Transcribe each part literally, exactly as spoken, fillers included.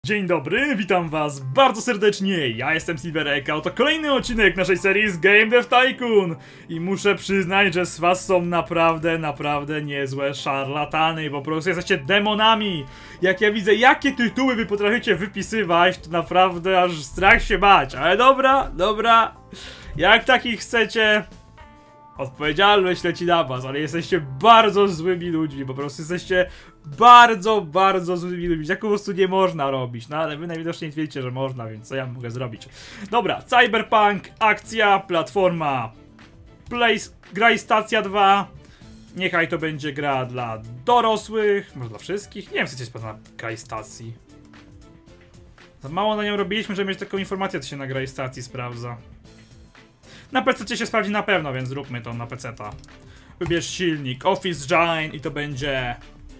Dzień dobry, witam was bardzo serdecznie, ja jestem Silverek, a oto kolejny odcinek naszej serii z Game Dev Tycoon. I muszę przyznać, że z was są naprawdę, naprawdę niezłe szarlatany, po prostu jesteście demonami. Jak ja widzę, jakie tytuły wy potraficie wypisywać, to naprawdę aż strach się bać. Ale dobra, dobra, jak takich chcecie... Odpowiedzialność leci na was, ale jesteście bardzo złymi ludźmi, po prostu jesteście bardzo, bardzo złymi ludźmi, jak po prostu nie można robić, no ale wy najwidoczniej wiecie, że można, więc co ja mogę zrobić. Dobra, Cyberpunk, akcja, platforma, Play, graj stacja dwa, niechaj to będzie gra dla dorosłych, może dla wszystkich, nie wiem co jest na graj stacji. Za mało na nią robiliśmy, żeby mieć taką informację, co się na graj stacji sprawdza. Na P C się sprawdzi na pewno, więc zróbmy to na P C ta. Wybierz silnik, Office Giant i to będzie...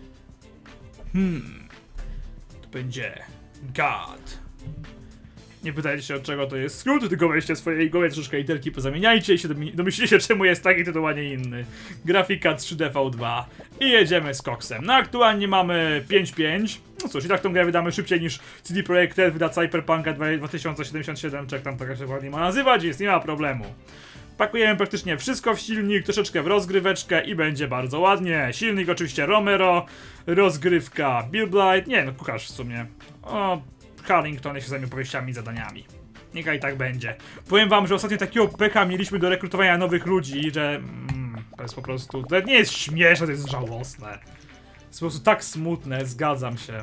Hmm... To będzie... God. Nie pytajcie się od czego to jest skrót, tylko weźcie swojej głowie troszeczkę literki, pozamieniajcie i się domyślicie czemu jest taki tytuł, a nie inny. Grafika trzy D V dwa. I jedziemy z koksem. No aktualnie mamy pięć pięć. No cóż, i tak tą grę wydamy szybciej niż C D Projekt Red wyda Cyberpunka dwa tysiące siedemdziesiąt siedem, czy jak tam tak się ładnie ma nazywać, więc nie ma problemu. Pakujemy praktycznie wszystko w silnik, troszeczkę w rozgryweczkę i będzie bardzo ładnie. Silnik oczywiście Romero, rozgrywka Bill Blight, nie no kucharz w sumie. O, Harrington się zajmie powieściami i zadaniami. Niechaj tak będzie. Powiem wam, że ostatnio takiego pecha mieliśmy do rekrutowania nowych ludzi, że... Mm, to jest po prostu... To nie jest śmieszne, to jest żałosne. Jest po prostu tak smutne, zgadzam się.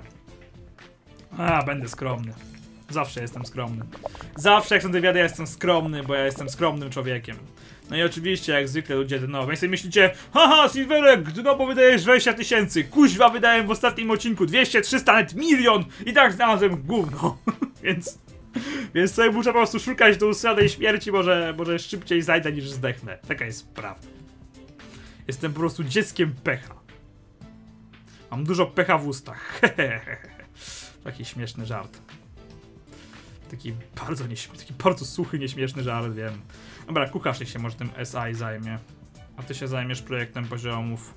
A, będę skromny. Zawsze jestem skromny. Zawsze jak są wywiady, ja jestem skromny, bo ja jestem skromnym człowiekiem. No i oczywiście, jak zwykle ludzie dno. Więc sobie myślicie, haha, Silverek, dno, bo wydajesz dwadzieścia tysięcy. Kuźwa, wydałem w ostatnim odcinku dwieście, trzysta, nawet milion. I tak znalazłem gówno. Więc... Więc sobie muszę po prostu szukać do usranej śmierci, może, może szybciej zajdę niż zdechnę. Taka jest prawda. Jestem po prostu dzieckiem pecha. Mam dużo pecha w ustach. Taki śmieszny żart. Taki bardzo nieśmieszny, taki bardzo suchy, nieśmieszny żart, wiem. Dobra, kucharz niech się może tym S I zajmie. A ty się zajmiesz projektem poziomów.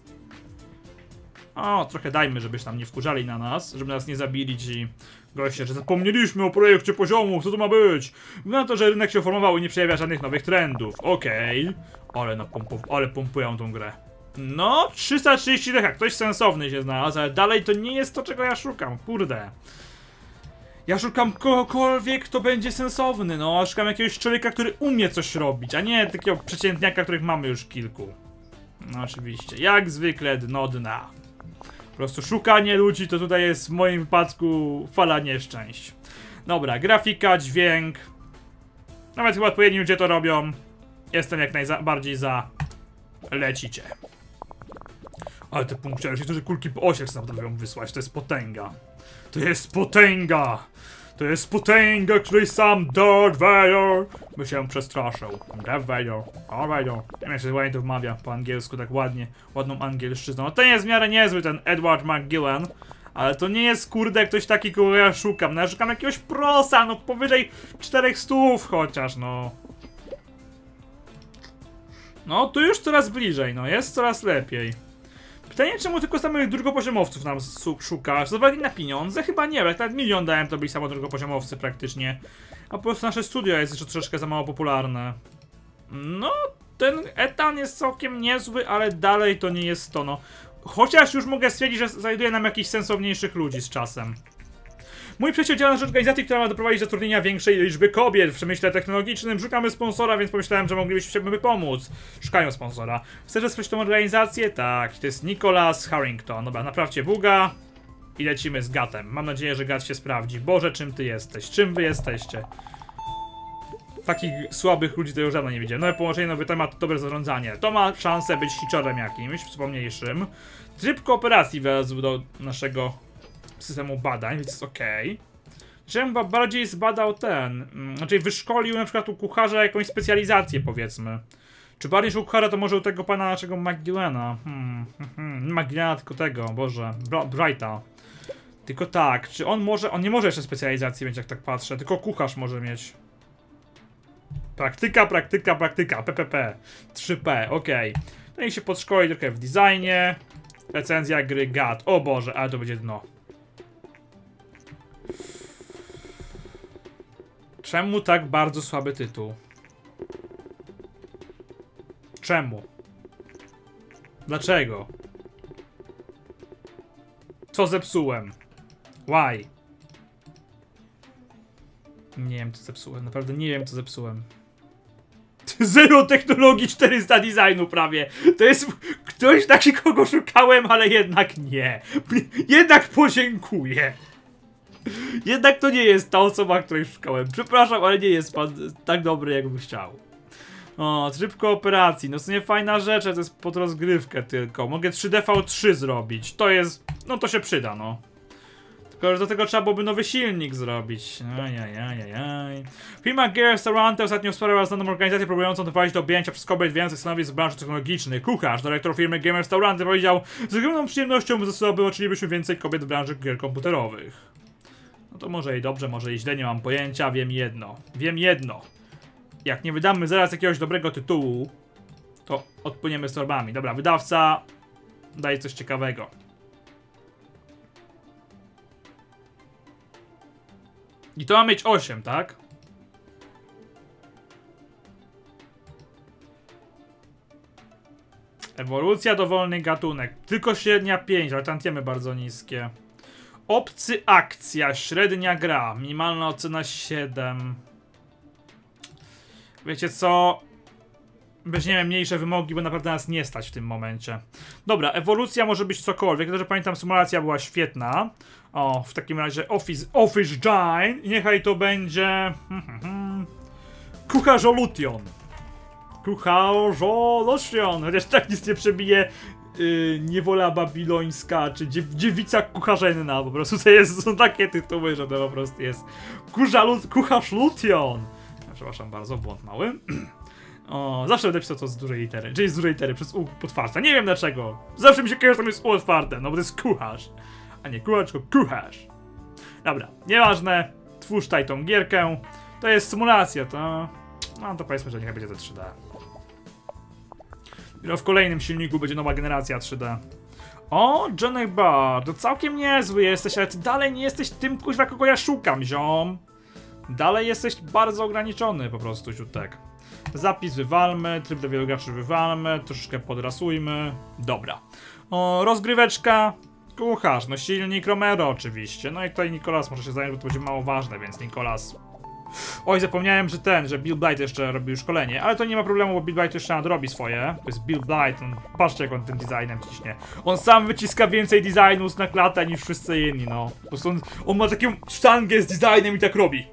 O, trochę dajmy, żebyś tam nie wkurzali na nas, żeby nas nie zabili ci goście, że zapomnieliśmy o projekcie poziomów, co to ma być? Na to, że rynek się uformował i nie przejawia żadnych nowych trendów. Okej. Okay. Ale, ale pompują tą grę. No, trzysta trzydzieści deka, ktoś sensowny się znalazł, ale dalej to nie jest to, czego ja szukam, kurde. Ja szukam kogokolwiek, kto będzie sensowny, no, szukam jakiegoś człowieka, który umie coś robić, a nie takiego przeciętniaka, których mamy już kilku. No oczywiście, jak zwykle dno dna. Po prostu szukanie ludzi to tutaj jest w moim wypadku fala nieszczęść. Dobra, grafika, dźwięk. Nawet chyba odpowiedni ludzie to robią. Jestem jak najbardziej za. Lecicie. Ale te punkciarze, to że kulki po osiach sam potrafią wysłać, to jest potęga. To jest potęga! To jest potęga, której sam Darth Vader by się przestraszył. Darth Vader, Darth Vader. Nie wiem, jak się ładnie to wmawia po angielsku, tak ładnie, ładną angielszczyzną. No ten jest w miarę niezły, ten Edward McGillen. Ale to nie jest, kurde, ktoś taki, kogo ja szukam. No ja szukam jakiegoś prosa, no powyżej czterech stów chociaż, no. No, tu już coraz bliżej, no, jest coraz lepiej. Pytanie, czemu tylko samych drugopoziomowców nam szukasz? Zawali na pieniądze? Chyba nie, jak nawet milion dałem, to byli samo drugopoziomowcy praktycznie. A po prostu nasze studio jest jeszcze troszeczkę za mało popularne. No, ten etan jest całkiem niezły, ale dalej to nie jest to, no. Chociaż już mogę stwierdzić, że znajduje nam jakichś sensowniejszych ludzi z czasem. Mój przyjaciel działa na rzecz organizacji, która ma doprowadzić do zatrudnienia większej liczby kobiet w przemyśle technologicznym. Szukamy sponsora, więc pomyślałem, że moglibyśmy pomóc. Szukają sponsora. Chcesz wesprzeć tą organizację? Tak, to jest Nicholas Harrington. Dobra, naprawcie buga i lecimy z Gatem. Mam nadzieję, że Gat się sprawdzi. Boże, czym ty jesteś? Czym wy jesteście? Takich słabych ludzi to już dawno nie widziałem. Nowe połączenie, nowy temat, dobre zarządzanie. To ma szansę być hiciorem jakimś, wspomniejszym. Tryb kooperacji wlazł do naszego systemu badań, więc jest okej. Żebym chyba bardziej zbadał ten, znaczy wyszkolił na przykład u kucharza jakąś specjalizację, powiedzmy. Czy bardziej niż u kucharza to może u tego pana naszego McGillena? Hmm, hmm, McGillena tylko tego, Boże, Bra Brighta. Tylko tak, czy on może, on nie może jeszcze specjalizacji mieć, jak tak patrzę, tylko kucharz może mieć. Praktyka, praktyka, praktyka, P P P, trzy P, okej. Okay. No i się podszkoli trochę w designie. Recenzja gry Gat, o Boże, ale to będzie dno. Czemu tak bardzo słaby tytuł? Czemu? Dlaczego? Co zepsułem? Why? Nie wiem, co zepsułem. Naprawdę nie wiem, co zepsułem. Zero technologii, czterysta designu prawie. To jest ktoś taki, kogo szukałem, ale jednak nie. Jednak podziękuję. Jednak to nie jest ta osoba, której szukałem. Przepraszam, ale nie jest pan tak dobry, jakbym chciał. O, tryb kooperacji. No to nie fajna rzecz, to jest pod rozgrywkę tylko. Mogę trzy D V trzy zrobić. To jest... No to się przyda, no. Tylko, że do tego trzeba byłoby nowy silnik zrobić. Ajajajajaj. Firma Gears Restaurante ostatnio wsparła znaną organizację próbującą doprowadzić do objęcia przez kobiet więcej stanowisk z branży technologicznej. Kucharz, dyrektor firmy Gears Restaurante powiedział: z ogromną przyjemnością zaobywaczylibyśmy więcej kobiet w branży gier komputerowych. No to może i dobrze, może i źle, nie mam pojęcia. Wiem jedno. Wiem jedno. Jak nie wydamy zaraz jakiegoś dobrego tytułu, to odpłyniemy z torbami. Dobra, wydawca daje coś ciekawego. I to ma mieć osiem, tak? Ewolucja, dowolny gatunek. Tylko średnia pięć, ale tantiemy bardzo niskie. Obcy akcja, średnia gra. Minimalna ocena siedem. Wiecie co? Weźmiemy mniejsze wymogi, bo naprawdę nas nie stać w tym momencie. Dobra, ewolucja może być cokolwiek. Ja też pamiętam, symulacja była świetna. O, w takim razie Office, Office Giant. I niechaj to będzie... Kucharzolution. Kucharzolution. Chociaż tak nic nie przebije yy, Niewola Babilońska, czy dziew Dziewica Kucharzenna. Po prostu to jest, są takie tytuły, że to po prostu jest Kucharzolution. Przepraszam bardzo, błąd mały. O, zawsze będę pisał to z dużej litery. Czyli z dużej litery przez U otwarte. Nie wiem dlaczego. Zawsze mi się kojarzy, że tam jest U otwarte, no bo to jest kucharz. A nie kucharz, tylko kucharz. Dobra, nieważne. Twórz taj tą gierkę. To jest symulacja, to... No to powiedzmy, że niech będzie to trzy D. I w kolejnym silniku będzie nowa generacja trzy D. O, Johnny Bar, to całkiem niezły jesteś, ale ty dalej nie jesteś tym, kuźwa, kogo ja szukam, ziom. Dalej jesteś bardzo ograniczony po prostu, ciutek. Zapis wywalmy, tryb dla wielu graczy wywalmy, troszeczkę podrasujmy. Dobra. O, rozgryweczka. Kucharz, no silnik Romero oczywiście. No i tutaj Nikolas może się zająć, bo to będzie mało ważne, więc Nikolas... Oj, zapomniałem, że ten, że Bill Blight jeszcze robił szkolenie, ale to nie ma problemu, bo Bill Blight jeszcze nadrobi swoje. To jest Bill Blight, on, patrzcie jak on tym designem ciśnie. On sam wyciska więcej designu na klatę niż wszyscy inni, no. Po prostu on, on ma taką sztangę z designem i tak robi.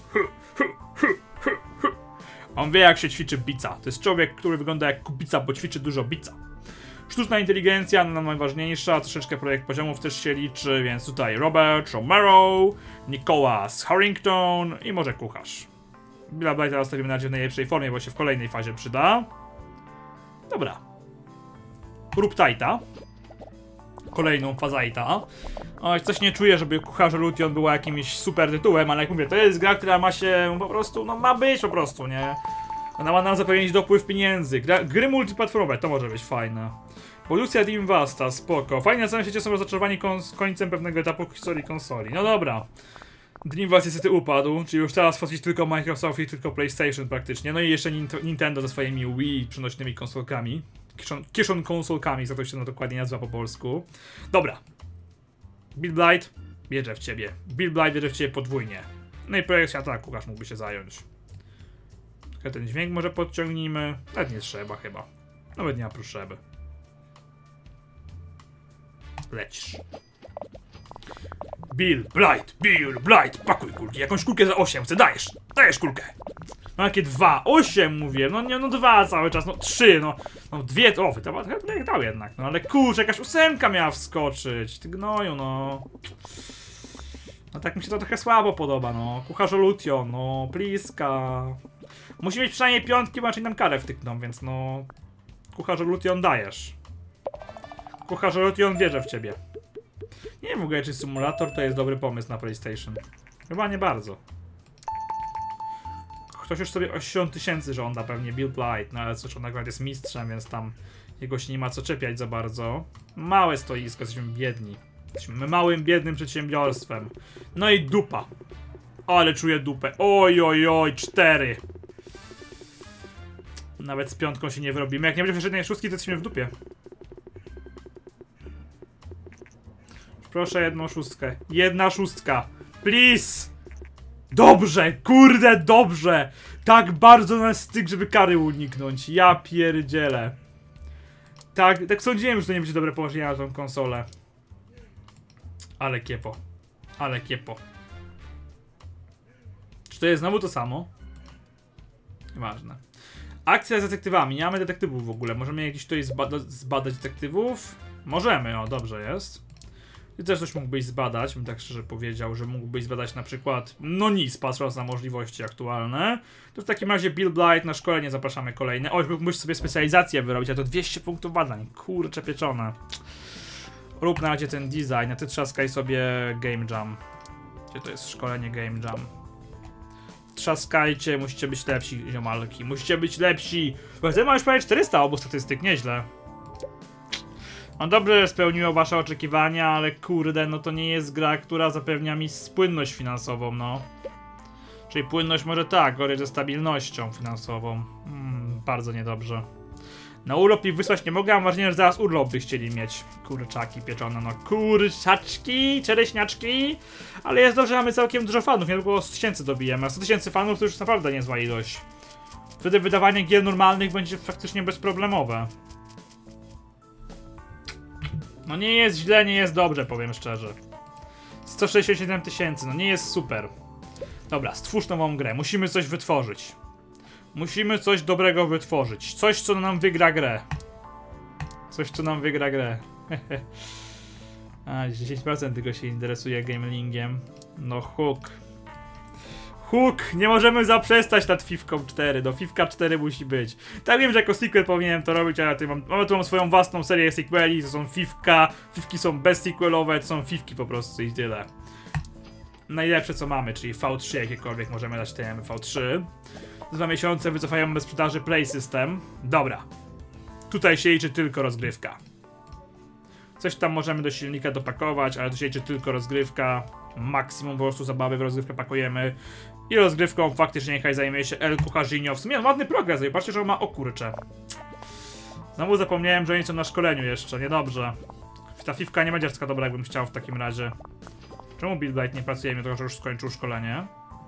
On wie jak się ćwiczy bica. To jest człowiek, który wygląda jak kubica, bo ćwiczy dużo bica. Sztuczna inteligencja, no najważniejsza, troszeczkę projekt poziomów też się liczy, więc tutaj Robert Romero, Nicholas Harrington i może kucharz. Billa Blighta zostawimy na razie w najlepszej formie, bo się w kolejnej fazie przyda. Dobra. Rób tajta. Kolejną fazajta. Oj, coś nie czuję, żeby Kucharzolution była jakimś super tytułem, ale jak mówię, to jest gra, która ma się po prostu, no ma być po prostu, nie? Ona ma nam zapewnić dopływ pieniędzy. Gra, gry multiplatformowe, to może być fajne. Evolucja Team Vasta, spoko. Fajnie, na całym świecie są rozaczarowani końcem pewnego etapu historii konsoli. No dobra. Dreamcast niestety upadł, czyli już teraz wchodzić tylko Microsoft i tylko PlayStation praktycznie. No i jeszcze Nintendo ze swoimi Wii przenośnymi konsolkami. Kieszon, kieszon konsolkami, za to się no dokładnie nazywa po polsku. Dobra. Bill Blight bierze w ciebie. Bill Blight bierze w ciebie podwójnie. No i projekt świata kucharz mógłby się zająć. Ten dźwięk może podciągnijmy. Nawet nie trzeba chyba. Nawet nie ma potrzeby. Lecisz. Bill Blight, Bill Blight, pakuj kulki. Jakąś kulkę za osiem, chcę, dajesz. Dajesz kulkę. No jakie dwa? osiem mówię. No nie, no dwa cały czas, no trzy, no. No dwie, o, wydawał dał jednak. No ale kurczę, jakaś ósemka miała wskoczyć. Ty gnoju, no. No tak mi się to trochę słabo podoba, no. Kucharzolution, no, pliska. Musi mieć przynajmniej piątki, bo inaczej nam karę wtykną, więc no... Kucharzolution dajesz. Kucharzolution wierzę w ciebie. Nie wiem w ogóle, czy symulator to jest dobry pomysł na PlayStation. Chyba nie bardzo. Ktoś już sobie osiemdziesiąt tysięcy żąda pewnie, Bill Blight, no ale cóż, on akurat jest mistrzem, więc tam jego się nie ma co czepiać za bardzo. Małe stoisko, jesteśmy biedni. Jesteśmy małym, biednym przedsiębiorstwem. No i dupa. Ale czuję dupę. Oj, oj, oj, cztery. Nawet z piątką się nie wyrobimy. Jak nie będzie żadnej szóstki, to jesteśmy w dupie. Proszę jedną szóstkę. Jedna szóstka. Please! Dobrze, kurde, dobrze! Tak bardzo na styk, żeby kary uniknąć. Ja pierdzielę. Tak, tak sądziłem, że to nie będzie dobre położenie na tą konsolę. Ale kiepo. Ale kiepo. Czy to jest znowu to samo? Nieważne. Akcja z detektywami. Nie mamy detektywów w ogóle. Możemy jakiś tutaj zbada zbadać detektywów? Możemy, o, dobrze jest. Ty też coś mógłbyś zbadać, bym tak szczerze powiedział, że mógłbyś zbadać na przykład, no nic, patrząc na możliwości aktualne. To w takim razie Bill Blight na szkolenie zapraszamy kolejne. Oj, mógłbyś sobie specjalizację wyrobić, a to dwieście punktów badań. Kurcze pieczone. Rób na razie ten design, a ty trzaskaj sobie Game Jam. Gdzie to jest szkolenie Game Jam? Trzaskajcie, musicie być lepsi, ziomalki. Musicie być lepsi. Bo ty masz prawie czterysta obu statystyk, nieźle. No dobrze, że spełniło wasze oczekiwania, ale kurde, no to nie jest gra, która zapewnia mi płynność finansową, no. Czyli płynność może tak, gorzej ze stabilnością finansową. Hmm, bardzo niedobrze. Na urlop ich wysłać nie mogę, mam wrażenie, że zaraz urlop by chcieli mieć. Kurczaki pieczone, no kurczaczki, czereśniaczki. Ale jest dobrze, mamy całkiem dużo fanów, niedługo sto tysięcy dobijemy. A sto tysięcy fanów to już naprawdę niezła ilość. Wtedy wydawanie gier normalnych będzie faktycznie bezproblemowe. No nie jest źle, nie jest dobrze, powiem szczerze. sto sześćdziesiąt siedem tysięcy, no nie jest super. Dobra, stwórz nową grę, musimy coś wytworzyć. Musimy coś dobrego wytworzyć. Coś, co nam wygra grę. Coś, co nam wygra grę. A, dziesięć procent tylko się interesuje gamelingiem. No hook. Hook! Nie możemy zaprzestać nad Fifką cztery. Do Fifka cztery musi być. Tak, wiem, że jako sequel powinienem to robić, ale ja tu mam, mamy tu mam swoją własną serię sequeli. To są Fifka. Fifki są bezsequelowe, to są Fifki po prostu i tyle. Najlepsze co mamy, czyli V trzy jakiekolwiek możemy dać temu V trzy. Za dwa miesiące wycofają bez sprzedaży Play System. Dobra. Tutaj się liczy tylko rozgrywka. Coś tam możemy do silnika dopakować, ale tu się liczy tylko rozgrywka. Maksimum po prostu zabawy w rozgrywkę pakujemy. I rozgrywką faktycznie niechaj zajmie się El Cucharzinho. W sumie ładny progres, zobaczcie, że on ma, o kurcze. Znowu zapomniałem, że oni są na szkoleniu jeszcze, niedobrze. Ta Fifka nie będzie taka dobra, jakbym chciał w takim razie. Czemu Bill Blight nie pracuje, mimo że już skończył szkolenie?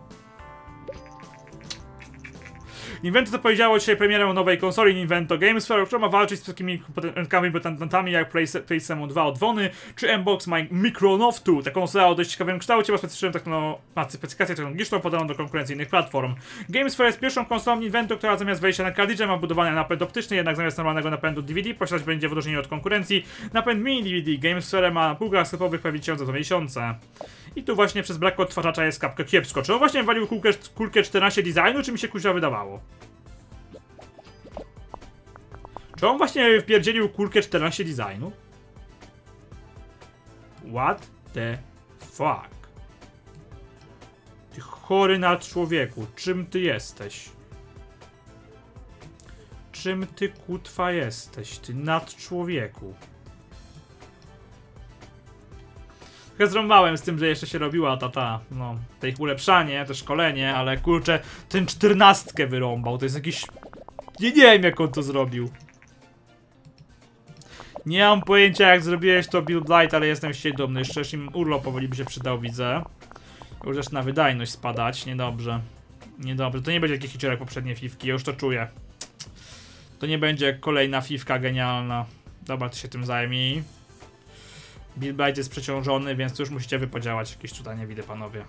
Invento zapowiedziało dzisiaj premierę nowej konsoli Invento Games Fair, która ma walczyć z takimi rękami pretendentami jak PlayStation dwa od Wony, czy Xbox Microsoft two. Ta konsola o dość ciekawym kształcie ma specyficzną specyfikację technologiczną podaną do konkurencyjnych platform. Games Fair jest pierwszą konsolą Invento, która zamiast wejścia na kartridże ma budowany napęd optyczny, jednak zamiast normalnego napędu D V D posiadać będzie w odróżnieniu od konkurencji napęd mini D V D. Games Fair ma na półkach sklepowych pojawić się za dwa miesiące. I tu właśnie przez brak odtwarzacza jest kapkę kiepsko. Czy on właśnie walił kulkę, kulkę czternaście designu, czy mi się kuźwa wydawało? Czy on właśnie wpierdzielił kulkę czternaście designu? What the fuck? Ty chory na człowieku, czym ty jesteś? Czym ty kutwa jesteś? Ty nad człowieku. Trochę zrąbałem z tym, że jeszcze się robiła ta, ta, no, to ich ulepszanie, to szkolenie, ale kurczę, ten czternastkę wyrąbał, to jest jakiś... Nie, nie wiem, jak on to zrobił. Nie mam pojęcia, jak zrobiłeś to, Bill Blight, ale jestem się dumny. Jeszcze im urlop powoli by się przydał, widzę. Już zaczyna wydajność spadać, niedobrze. Niedobrze, to nie będzie jakiś hicior jak poprzednie Fifki, ja już to czuję. To nie będzie kolejna Fifka genialna. Dobra, ty się tym zajmij. Bill Blight jest przeciążony, więc tu już musicie wypodziałać jakieś cudanie widy, panowie.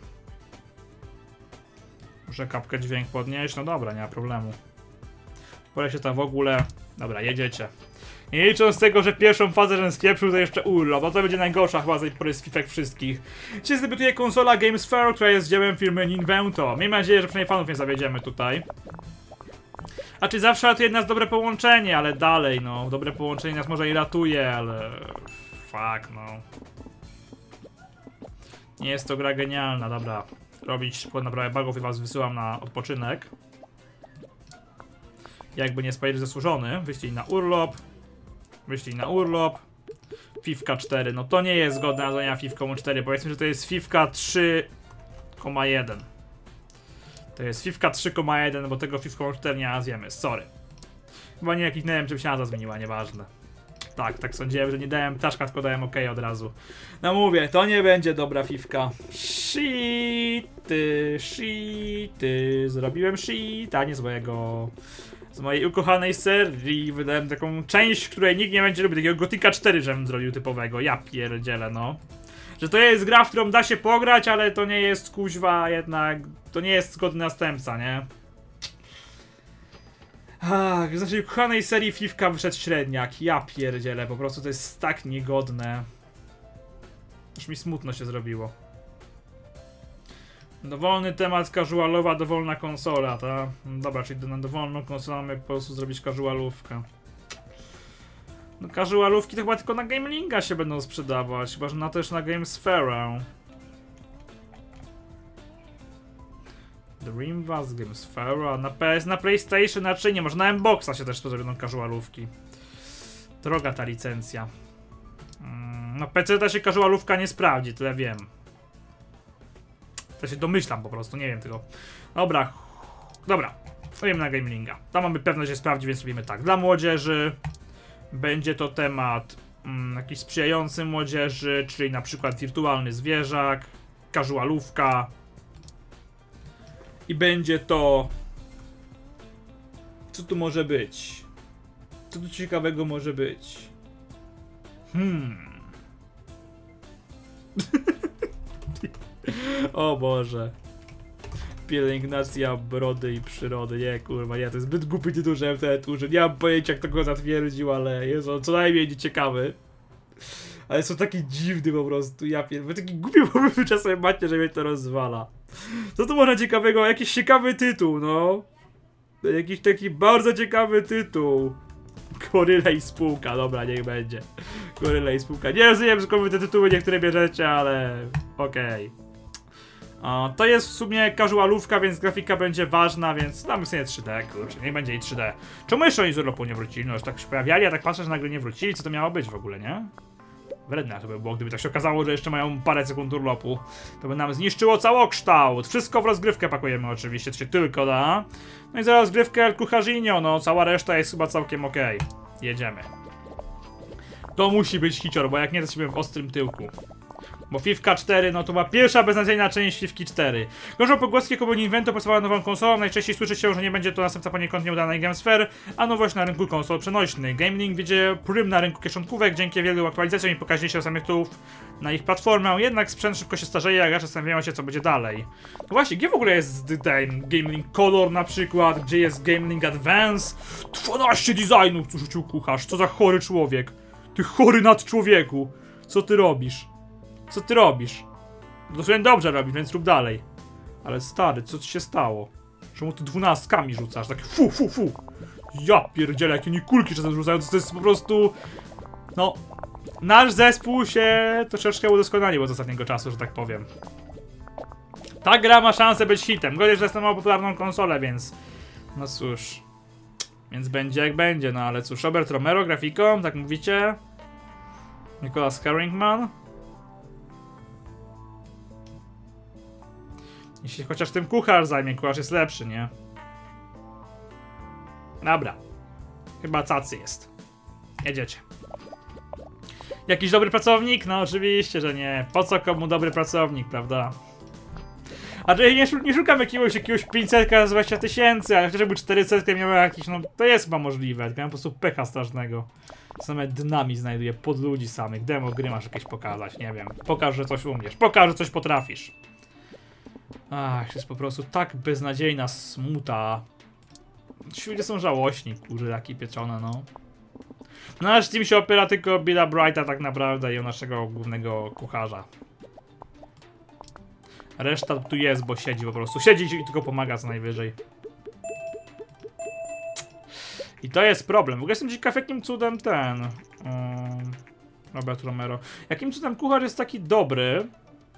Muszę kapkę dźwięk podnieść? No dobra, nie ma problemu. Pole się tam w ogóle... Dobra, jedziecie. Nie licząc z tego, że pierwszą fazę żem spieprzył, to jeszcze urlop, bo to będzie najgorsza chyba z Fifek wszystkich. Dzisiaj debiutuje konsola Games Fair, która jest dziełem firmy Invento. Miejmy nadzieję, że przynajmniej fanów nie zawiedziemy tutaj. A czy zawsze to jedna z dobre połączenie, ale dalej, no. Dobre połączenie nas może i ratuje, ale... Fuck, no. Nie jest to gra genialna, dobra. Robić szybko naprawę bugów i was wysyłam na odpoczynek. Jakby nie Spider zasłużony. Wyślij na urlop. Wyślij na urlop. Fifka cztery. No to nie jest zgodne nazwania Fifką cztery. Powiedzmy, że to jest Fifka trzy jeden. To jest Fifka trzy koma jeden, bo tego Fifką cztery nie nazwiemy, sorry. Chyba nie kliknąłem, czym się nazwa zmieniła, nieważne. Tak, tak sądziłem, że nie dałem ptaszka, tylko dałem OK od razu. No mówię, to nie będzie dobra Fifka. Shity, shity, zrobiłem shita niezłego. Z mojej ukochanej serii wydałem taką część, której nikt nie będzie lubił, takiego Gothica cztery, żebym zrobił typowego. Ja pierdzielę, no. Że to jest gra, w którą da się pograć, ale to nie jest kuźwa jednak, to nie jest godny następca, nie? Ach, z naszej ukochanej serii Fifka wyszedł średniak. Ja pierdzielę, po prostu to jest tak niegodne. Już mi smutno się zrobiło. Dowolny temat, casualowa, dowolna konsola, ta? Dobra, czyli na dowolną konsolę mamy po prostu zrobić casualówkę. No casualówki to chyba tylko na Gamelinga się będą sprzedawać, chyba że na też na Gamesfera. Dreamcast, Gamesfera, na P S, na PlayStation, znaczy nie, może na Xboxa się też to zrobią casualówki. Droga ta licencja. Mm, na P C ta się casualówka nie sprawdzi, tyle wiem. To się domyślam po prostu, nie wiem tego. Dobra, dobra, robimy na Gamelinga. Tam mamy pewność, że sprawdzi, więc robimy tak. Dla młodzieży będzie to temat mm, jakiś sprzyjający młodzieży, czyli na przykład wirtualny zwierzak, casualówka. I będzie to... Co tu może być? Co tu ciekawego może być? Hmm... O Boże. Pielęgnacja brody i przyrody. Nie, kurwa, nie, to jest zbyt głupi tytuł, żebym ten użył. Nie mam pojęcia, kto go zatwierdził, ale jest on co najmniej nieciekawy. Ale są taki dziwny po prostu, ja pierdolę. Taki głupi pomysł czasem macie, że mnie to rozwala. Co tu można ciekawego? Jakiś ciekawy tytuł, no. Jakiś taki bardzo ciekawy tytuł. Goryla i spółka, dobra, niech będzie. Goryla i spółka. Nie rozumiem, skąd te tytuły niektóre bierzecie, ale okej. Okay. To jest w sumie casualówka, więc grafika będzie ważna, więc damy sobie trzy D, kurczę, niech będzie i trzy D. Czemu jeszcze oni z urlopu nie wrócili? No już tak się pojawiali, a tak patrzę, że nagle nie wrócili, co to miało być w ogóle, nie? Wredne to by było, gdyby tak się okazało, że jeszcze mają parę sekund urlopu. To by nam zniszczyło całokształt. Wszystko w rozgrywkę pakujemy oczywiście, to się tylko da. No i za rozgrywkę El Cucharinho, no cała reszta jest chyba całkiem okej. Okay. Jedziemy. To musi być hicior, bo jak nie, to się w ostrym tyłku. Bo Fifka cztery, no to była pierwsza beznadziejna część Fifki cztery. Gorzą pogłoski, Kobo Invento pracowała nową konsolą. Najczęściej słyszy się, że nie będzie to następca poniekąd nieudanej Gamesphere, a nowość na rynku konsol przenośnych. Gamelink wiedzie prym na rynku kieszonkówek dzięki wielu aktualizacjom i pokaźniejszym samych tytułów na ich platformę, jednak sprzęt szybko się starzeje, a gracze zastanawiają się, co będzie dalej. No właśnie, gdzie w ogóle jest ten Gamelink Color na przykład, gdzie jest Gamelink Advance? dwanaście designów, co rzucił kucharz, co za chory człowiek. Ty chory nad człowieku, co ty robisz? Co ty robisz? Dosłownie dobrze robisz, więc rób dalej. Ale stary, co ci się stało? Czemu ty dwunastkami rzucasz? Tak fu, fu, fu. Ja pierdzielę, jakie oni kulki czasem rzucają, to jest po prostu... No... Nasz zespół się troszeczkę udoskonalił od ostatniego czasu, że tak powiem. Ta gra ma szansę być hitem. Gorzej, że jest na mało popularną konsolę, więc... No cóż... Więc będzie jak będzie, no ale cóż, Robert Romero grafiką, tak mówicie? Nicholas Carringman? Jeśli chociaż tym kucharz zajmie, kucharz jest lepszy, nie? Dobra. Chyba cacy jest. Jedziecie. Jakiś dobry pracownik? No oczywiście, że nie. Po co komu dobry pracownik, prawda? A że nie, nie szukam jakiegoś, jakiegoś pięćset za dwadzieścia tysięcy, ale chociażby czterysta miało jakiś, no to jest chyba możliwe. Miałem po prostu pecha strasznego. Same dnami znajduję pod ludzi samych. Demo gry masz jakieś pokazać, nie wiem. Pokaż, że coś umiesz. Pokaż, że coś potrafisz. Ach, to jest po prostu tak beznadziejna smuta. Ci ludzie są żałośni, kurze, taki pieczone, no. No nasz team się opiera tylko o Billa Brighta tak naprawdę i o naszego głównego kucharza. Reszta tu jest, bo siedzi po prostu. Siedzi i tylko pomaga co najwyżej. I to jest problem. W ogóle jestem ciekaw, jakim cudem ten... Um, Robert Romero. Jakim cudem kucharz jest taki dobry.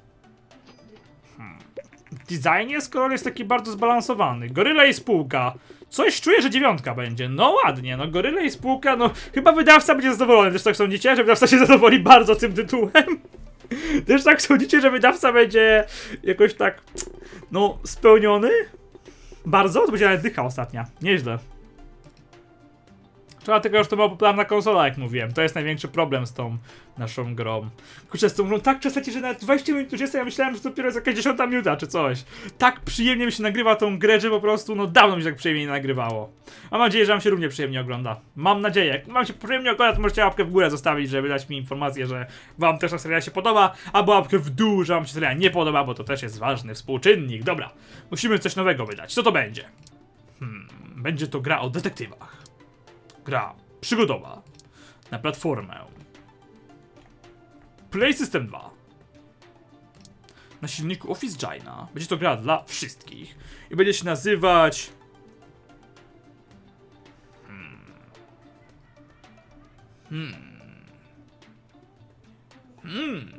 Hmm. W designie, skoro jest taki bardzo zbalansowany. Goryla i spółka. Coś czuję, że dziewiątka będzie. No ładnie, no Goryla i spółka, no chyba wydawca będzie zadowolony. Też tak sądzicie, że wydawca się zadowoli bardzo tym tytułem? Też tak sądzicie, że wydawca będzie jakoś tak, no, spełniony? Bardzo? To będzie nawet dycha ostatnia. Nieźle. Dlatego, że to była popularna konsola, jak mówiłem. To jest największy problem z tą naszą grą. Kurczę, z tą grą tak czasem, że nawet dwadzieścia minut już jest, ja myślałem, że to dopiero jest jakaś dziesiąta minuta czy coś. Tak przyjemnie mi się nagrywa tą grę, że po prostu, no dawno mi się tak przyjemnie nie nagrywało. Mam nadzieję, że wam się równie przyjemnie ogląda. Mam nadzieję. Jak wam się przyjemnie ogląda, to możecie łapkę w górę zostawić, żeby dać mi informację, że wam też ta seria się podoba, albo łapkę w dół, że wam się seria nie podoba, bo to też jest ważny współczynnik. Dobra, musimy coś nowego wydać. Co to będzie? Hmm, będzie to gra o detektywach. Gra przygodowa na platformę Play System dwa na silniku Office Gina. Będzie to gra dla wszystkich i będzie się nazywać hmm. Hmm. Hmm.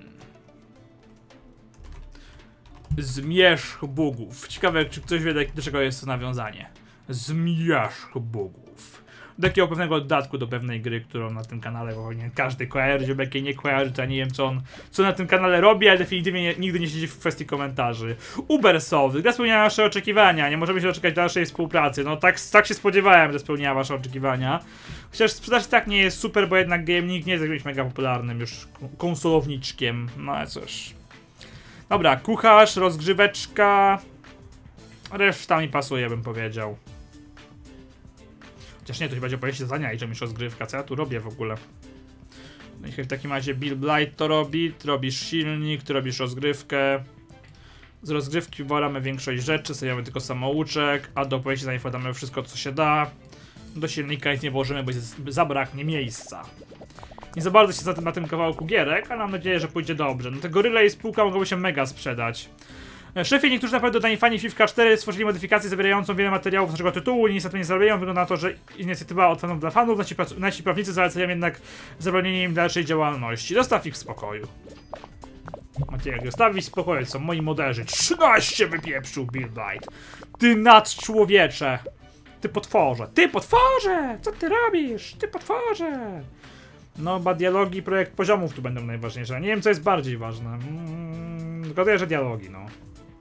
Zmierzch bogów. Ciekawe, czy ktoś wie, do czego jest to nawiązanie. Zmierzch bogów. Do takiego pewnego dodatku do pewnej gry, którą na tym kanale powinien każdy kojarzy, bo jakiej nie kojarzy, to ja nie wiem co on co na tym kanale robi, ale definitywnie nie, nigdy nie siedzi w kwestii komentarzy. Ubersoft, gra spełniała nasze oczekiwania, nie możemy się doczekać dalszej współpracy. No tak, tak się spodziewałem, że spełniała wasze oczekiwania. Chociaż sprzedaż tak nie jest super, bo jednak Gaming nie jest jakimś mega popularnym już konsolowniczkiem. No ale cóż. Dobra, kucharz, rozgrzeweczka. Reszta mi pasuje, bym powiedział. Chociaż nie, to chyba będzie opowieść zadania i że już rozgrywka. Co ja tu robię w ogóle? No i w takim razie Bill Blight to robi. Ty robisz silnik, ty robisz rozgrywkę. Z rozgrywki wybramy większość rzeczy, stawiamy tylko samouczek, a do opowieści zadania wkładamy wszystko, co się da. Do silnika nic nie włożymy, bo zabraknie miejsca. Nie za bardzo się za tym, na tym kawałku gierek, ale mam nadzieję, że pójdzie dobrze. No te goryle i spółka mogłyby się mega sprzedać. Szefie, niektórzy naprawdę dodani fani FIFA cztery stworzyli modyfikację zawierającą wiele materiałów z naszego tytułu i niestety nie zarabiają. Wygląda na to, że inicjatywa od fanów dla fanów, nasi, nasi prawnicy zalecają jednak zabronienie im dalszej działalności. Zostaw ich w spokoju. Macie jak zostawić w spokoju, są moi moderzy. trzynaście wypieprzył Bill Blight. Ty nadczłowiecze. Ty potworze. Ty potworze! Co ty robisz? Ty potworze! No, ba dialogi, projekt poziomów tu będą najważniejsze. Nie wiem, co jest bardziej ważne. Mm, zgaduję, że dialogi, no.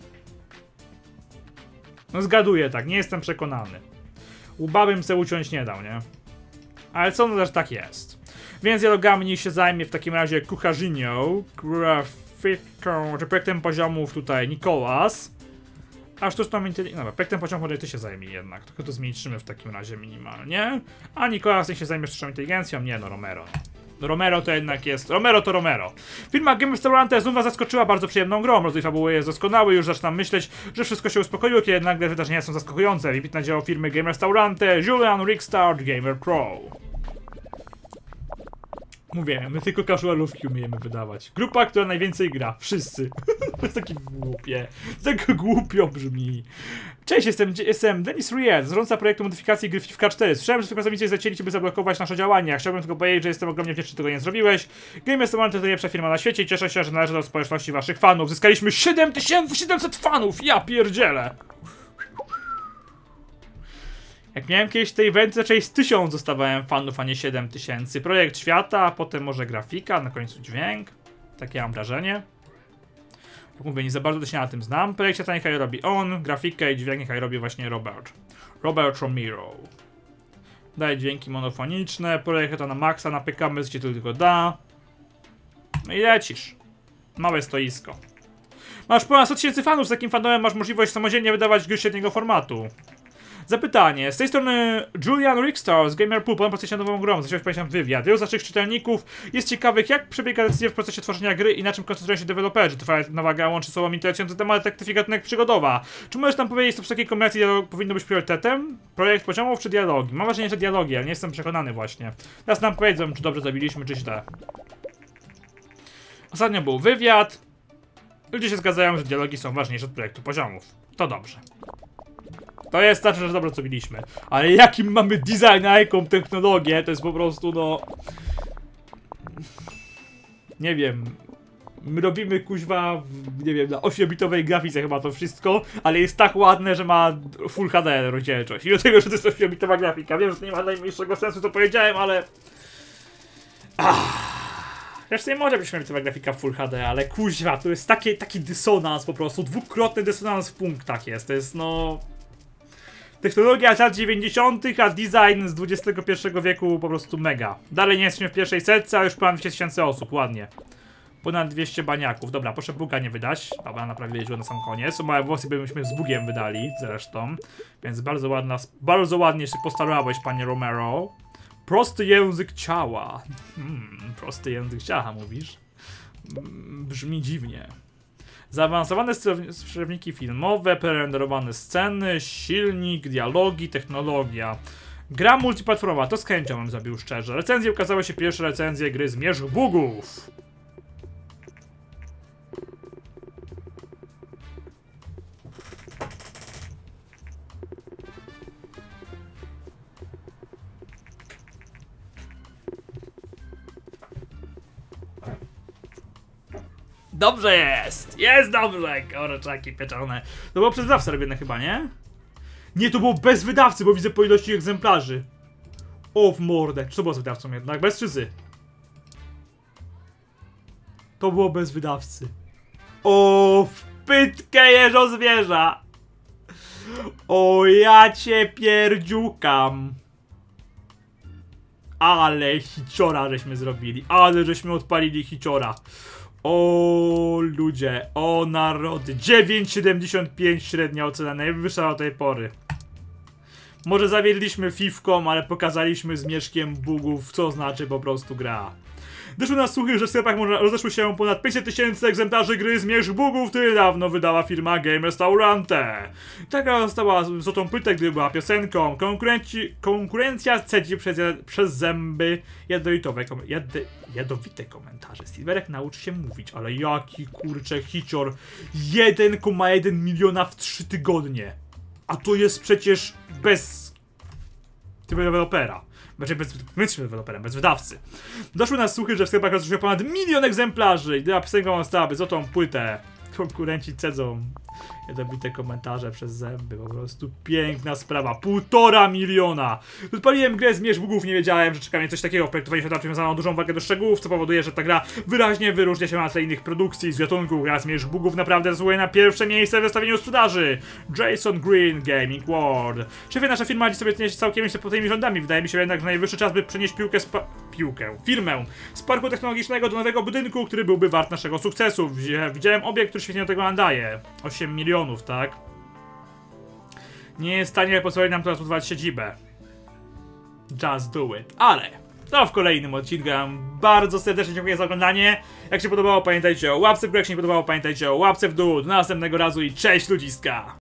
No zgaduję tak, nie jestem przekonany. Łba bym se uciąć nie dał, nie? Ale co, no też tak jest. Więc dialogami niech się zajmie w takim razie kucharzynio, grafiką, czy projektem poziomów tutaj Nikolas. A sztuczną inteligencją, no projektem poziomów ty się zajmie jednak, tylko to zmniejszymy w takim razie minimalnie. A Nikolas niech się zajmie sztuczną inteligencją, nie no, Romero. Romero to jednak jest... Romero to Romero. Firma Game Restaurante znów was zaskoczyła bardzo przyjemną grą. Rozwój fabuły jest doskonały, już zaczynam myśleć, że wszystko się uspokoiło, kiedy nagle wydarzenia są zaskakujące. Wybitne dzieło firmy Game Restaurante, Julian Rickstart, Gamer Pro. Mówię, my tylko casualówki umiemy wydawać. Grupa, która najwięcej gra. Wszyscy. To jest takie głupie. Tak głupio brzmi. Cześć, jestem, jestem Denis Riet, zarządca projektu modyfikacji gry FIFA cztery. Słyszałem, że twoi pracownicy zacięli cię, by zablokować nasze działania. Chciałbym tylko powiedzieć, że jestem ogromnie wdzięczny, że tego nie zrobiłeś. Game Restaurante to najlepsza firma na świecie i cieszę się, że należy do społeczności waszych fanów. Zyskaliśmy siedem tysięcy siedemset fanów! Ja pierdzielę! Jak miałem kiedyś tej eventy, zaczęli z tysiąc dostawałem fanów, a nie siedem tysięcy. Projekt świata, a potem może grafika, na końcu dźwięk. Takie mam wrażenie. Jak mówię, nie za bardzo to się na tym znam. Projekt świata niechaj robi on, grafikę i dźwięk niechaj robi właśnie Robert. Robert Romero. Daje dźwięki monofoniczne, projekt to na maksa napykamy, gdzie to tylko da. No i lecisz. Małe stoisko. Masz ponad sto tysięcy fanów, z takim fandomem masz możliwość samodzielnie wydawać gry średniego formatu. Zapytanie. Z tej strony Julian Rickstars z Gamer Pool, po procesie nową grą. Zacząłeś powiedzieć wywiad. Wielu z naszych czytelników jest ciekawych, jak przebiega decyzja w procesie tworzenia gry i na czym koncentrują się deweloperzy. Trwa nowa gra łączy sobą interesujący temat detektyw i gatunek przygodowa. Czy możesz nam powiedzieć, co przy takiej kombinacji dialog powinno być priorytetem? Projekt poziomów czy dialogi? Mam wrażenie, że dialogi, ale nie jestem przekonany właśnie. Teraz nam powiedzą, czy dobrze zrobiliśmy, czy źle. Ostatnio był wywiad. Ludzie się zgadzają, że dialogi są ważniejsze od projektu poziomów. To dobrze. To jest znaczy, że dobrze co mieliśmy. Ale jakim mamy design, a jaką technologię, to jest po prostu no... Nie wiem. My robimy kuźwa, w, nie wiem, na ośmiobitowej grafice chyba to wszystko, ale jest tak ładne, że ma Full H D rozdzielczość. I do tego, że to jest ośmiobitowa grafika. Wiem, że to nie ma najmniejszego sensu, co powiedziałem, ale... Ah. Zresztą nie może być ośmiobitowa grafika Full H D, ale kuźwa, to jest taki, taki dysonans po prostu. Dwukrotny dysonans w punktach jest. To jest no... Technologia z lat dziewięćdziesiątych, a design z dwudziestego pierwszego wieku po prostu mega. Dalej nie jesteśmy w pierwszej setce, a już ponad dwieście tysięcy osób, ładnie. Ponad dwieście baniaków. Dobra, proszę buga nie wydać. Dobra, naprawiliśmy na sam koniec. Małe włosy byśmy z bugiem wydali zresztą. Więc bardzo ładna, bardzo ładnie się postarałeś, panie Romero. Prosty język ciała. Hmm, prosty język ciała, mówisz? Brzmi dziwnie. Zaawansowane sterowniki filmowe, prerenderowane sceny, silnik, dialogi, technologia. Gra multiplatformowa, to z chęcią bym zrobił szczerze. Recenzje ukazały się pierwsze recenzje gry Zmierzch Bugów. Dobrze jest! Jest dobrze! Koreczaki pieczone. To było przez wydawcę robione chyba, nie? Nie, to było bez wydawcy, bo widzę po ilości egzemplarzy. O, w mordę. Czy to było z wydawcą jednak? Bez czy z? To było bez wydawcy. O, w pytkę jeżo zwierza! O, ja cię pierdziukam. Ale hiciora żeśmy zrobili. Ale żeśmy odpalili hiciora. O ludzie, o narody. dziewięć przecinek siedemdziesiąt pięć średnia ocena, najwyższa do tej pory. Może zawiedliśmy fifką, ale pokazaliśmy Zmierzchem Bugów, co znaczy po prostu gra. Doszły nas słuchy, że w sklepach rozeszły się ponad pięćset tysięcy egzemplarzy gry Zmierzch Bugów, które niedawno wydała firma Game Restaurante. Ta gra została złotą płytę, gdy była piosenką. Konkurenci, konkurencja cedzi przez, przez zęby jadowitowe, jad, jadowite komentarze. Silverek nauczy się mówić, ale jaki kurczę hicior. jeden przecinek jeden miliona w trzy tygodnie. A to jest przecież bez dewelopera. Znaczy bez, bez deweloperem, bez wydawcy. Doszły nas słuchy, że w sklepach rozeszło się ponad milion egzemplarzy i gdyby piosenką zostałaby złotą płytę. Konkurenci cedzą jadowite komentarze przez zęby, po prostu piękna sprawa. Półtora miliona! Odpaliłem grę Zmierzch Bugów, nie wiedziałem, że czeka mnie coś takiego. W projektowaniu świata przywiązano dużą wagę do szczegółów, co powoduje, że ta gra wyraźnie wyróżnia się na tle innych produkcji z gatunku. Gra Zmierzch Bugów naprawdę zasługuje na pierwsze miejsce w zestawieniu sprzedaży. Jason Green Gaming World. Szefie, nasza firma radzi sobie całkiem nieźle pod tymi rządami. Wydaje mi się jednak, że najwyższy czas, by przenieść piłkę z pa... piłkę. Firmę z parku technologicznego do nowego budynku, który byłby wart naszego sukcesu. Widziałem obiekt, który świetnie do tego nadaje. osiem milionów, tak? Nie jest w stanie pozwolić nam teraz budować siedzibę. Just do it. Ale to w kolejnym odcinku. Bardzo serdecznie dziękuję za oglądanie. Jak się podobało, pamiętajcie o łapce w górę. Jak się nie podobało, pamiętajcie o łapce w dół. Do następnego razu i cześć ludziska!